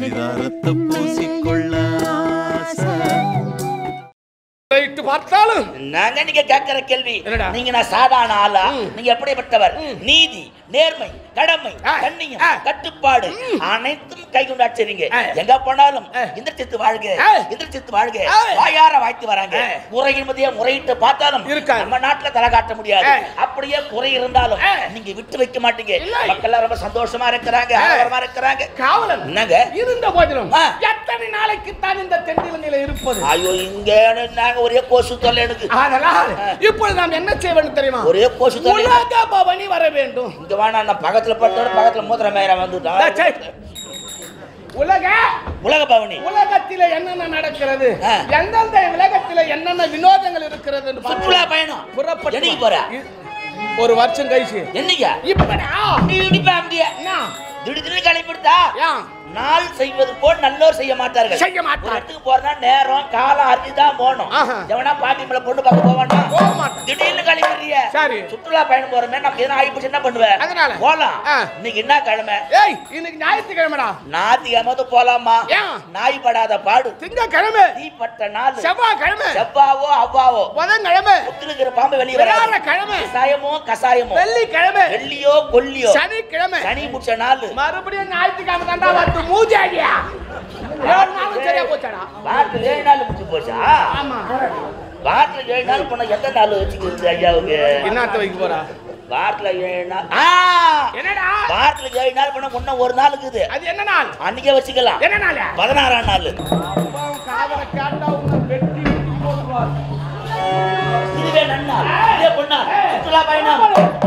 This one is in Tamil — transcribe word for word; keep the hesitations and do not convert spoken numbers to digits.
பரிதாரத்தை பூசிக்கொள்ள பார்த்தாலும் நாங்க நீங்க கேட்கிற கேள்வி நீங்க நான் சாதாரண ஆளா நீங்க எப்படிப்பட்டவர் நீதி நேர்மை கடமை கண்ணியம் கட்டுப்பாடு அனைத்தும் கை கொண்டாச்சுறீங்க எங்க போனாலும் இந்த சித்து வாழ்க இந்த சித்து வாழ்க வாயார வாழ்த்து வராங்க குறையின் மதிய முறையிட்டு பார்த்தாலும் நம்ம நாட்டுல தலை காட்ட முடியாது அப்படியே குறை இருந்தாலும் நீங்க விட்டு வைக்க மாட்டீங்க மக்கள் ரொம்ப சந்தோஷமா இருக்கிறாங்க ஆர்வமா இருக்கிறாங்க காவலன் என்னங்க இருந்த போதிலும் எத்தனை நாளைக்கு தான் இந்த தென்னிலங்கையில இருப்பது ஐயோ இங்க நாங்க ஒரே கோசு தொல்லை எனக்கு அதனால் இப்பொழுது நாம் என்ன செய்ய வேண்டும் தெரியுமா ஒரே கோசு தொல்லை உலக பவனி வர வேண்டும் இங்க வேணா நான் பக்கத்துல பட்டோட பக்கத்துல மூத்திர மேயரா வந்துட்டான் உலக உலக பவனி உலகத்தில என்னென்ன நடக்கிறது எந்தெந்த உலகத்தில என்னென்ன வினோதங்கள் இருக்கிறது என்று சுற்றுலா பயணம் புறப்பட்டு என்னைக்கு போற ஒரு வருஷம் கழிச்சு என்னையா இப்படா நீ இடிப்பா அப்படியே திடீர்னு கிளம்பிடுதா நாள் செய்வது போல் நல்லோர் செய்ய மாட்டார்கள் செய்ய மாட்டார்கள் இடத்துக்கு போறதா நேரம் காலம் அறிஞ்சுதான் போகணும் எவனா பாட்டி மேல பொண்ணு பார்க்க போவானா போக மாட்டான் திடீர்னு கிளம்பிடுறிய சரி சுற்றுலா பயணம் போறமே நம்ம எதனா ஆயிப்போச்சு என்ன பண்ணுவேன் அதனால போலாம் இன்னைக்கு என்ன கிழமை ஏய் இன்னைக்கு ஞாயிற்றுக்கிழமைடா ஞாயிற்றுக்கிழமை போலாமா நாய் படாத பாடு திங்கக்கிழமை தீப்பட்ட நாள் செவ்வாய்க்கிழமை செவ்வாவோ அவ்வாவோ புதன்கிழமை புத்திருக்கிற பாம்பு வெளியே வராத கிழமை கசாயமோ கசாயமோ வெள்ளிக்கிழமை வெள்ளியோ கொல்லியோ சனிக்கிழமை சனி முடிச்ச நாள் மறுபடியும் ஞாயிற்றுக்கிழமை தாண்டா வந்து மூஜாடியா ஏழு நாள் சரியா போச்சாடா வாரத்துல ஏழு நாள் முடிச்சு போச்சா ஆமா வாரத்துல ஏழு நாள் போனா எத்தனை நாள் வச்சுக்கிறது ஐயாவுக்கு என்னத்த வைக்க போறா வாரத்துல ஏழு நாள் ஆ என்னடா வாரத்துல ஏழு நாள் போனா முன்ன ஒரு நாள் இருக்குது அது என்ன நாள் அன்னைக்கே வச்சுக்கலாம் என்ன நாள் பதினாறாம் நாள் காதல கேட்டா உன்னை வெட்டி போடுவார் இதுவே நன்னாள் இதே பொண்ணா சுற்றுலா பயணம்